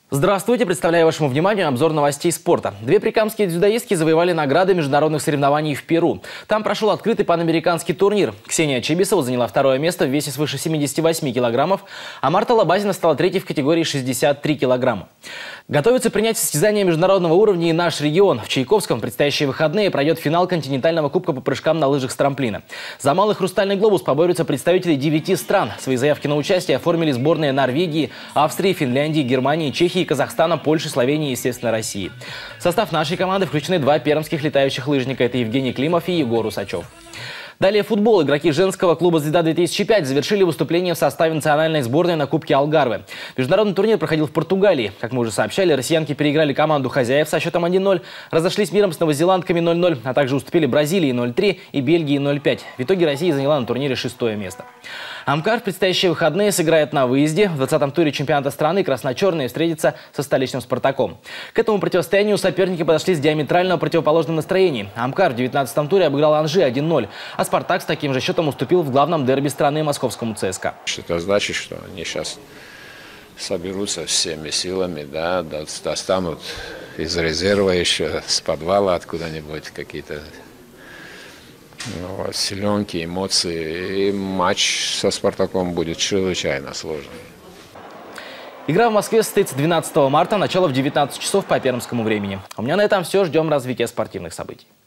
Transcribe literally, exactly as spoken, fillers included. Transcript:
Здравствуйте! Представляю вашему вниманию обзор новостей спорта. Две прикамские дзюдоистки завоевали награды международных соревнований в Перу. Там прошел открытый панамериканский турнир. Ксения Чибисова заняла второе место в весе свыше семидесяти восьми килограммов, а Марта Лобазина стала третьей в категории шестьдесят три килограмма. Готовится принять состязания международного уровня и наш регион. В Чайковском в предстоящие выходные пройдет финал континентального кубка по прыжкам на лыжах с трамплина. За малый хрустальный глобус поборются представители девяти стран. Свои заявки на участие оформили сборные Норвегии, Австрии, Финляндии, Германии, Чехии, Казахстана, Польши, Словении и, естественно, России. В состав нашей команды включены два пермских летающих лыжника. Это Евгений Климов и Егор Усачев. Далее футбол. Игроки женского клуба «Звезда-две тысячи пять» завершили выступление в составе национальной сборной на Кубке Алгарве. Международный турнир проходил в Португалии. Как мы уже сообщали, россиянки переиграли команду хозяев со счетом один ноль, разошлись миром с новозеландками ноль ноль, а также уступили Бразилии ноль три и Бельгии ноль пять. В итоге Россия заняла на турнире шестое место. Амкар в предстоящие выходные сыграет на выезде. В двадцатом туре чемпионата страны красно-черные встретятся со столичным «Спартаком». К этому противостоянию соперники подошли с диаметрально противоположным настроением. Амкар в девятнадцатом туре обыграл Анжи один ноль, а «Спартак» с таким же счетом уступил в главном дерби страны московскому ЦСКА. Это значит, что они сейчас соберутся всеми силами, да, достанут из резерва еще, с подвала откуда-нибудь какие-то ну, силенки, эмоции. И матч со «Спартаком» будет чрезвычайно сложным. Игра в Москве состоится двенадцатого марта, начало в девятнадцать часов по пермскому времени. У меня на этом все. Ждем развития спортивных событий.